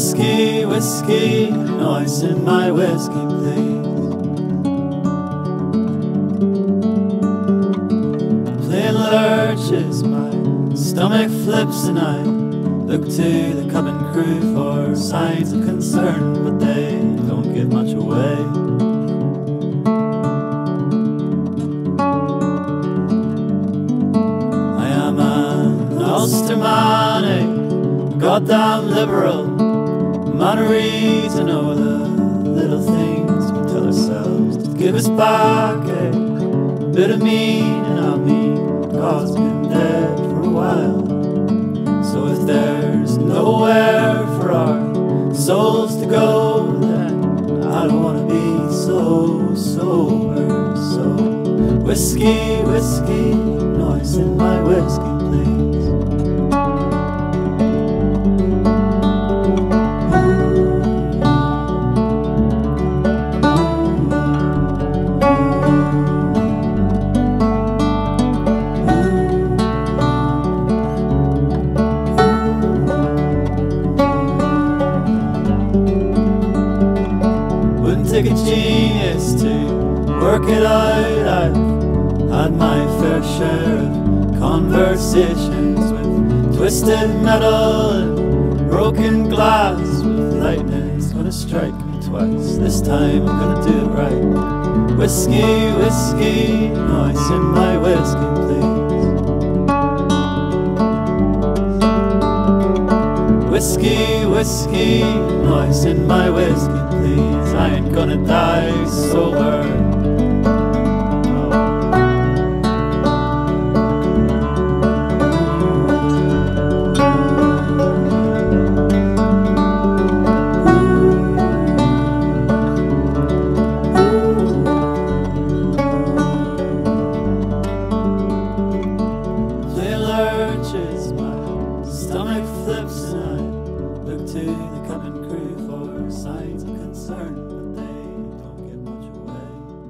Whiskey, whiskey, noise in my whiskey, please. Plain lurches, my stomach flips, and I look to the cabin crew for signs of concern, but they don't give much away. I am an Ulsterman, a goddamn liberal. Man reads to know the little things we tell ourselves to give us back a bit of mean in our mean, cause we've been dead for a while. So if there's nowhere for our souls to go, then I don't want to be so sober. So whiskey, whiskey, noise in my whiskey, please. Take a genius to work it out. I've had my fair share of conversations with twisted metal and broken glass, with lightning's gonna strike me twice. This time I'm gonna do it right. Whiskey, whiskey, noise in my whiskey, please. Whiskey, whiskey, noise in my whiskey, please. I ain't gonna die sober.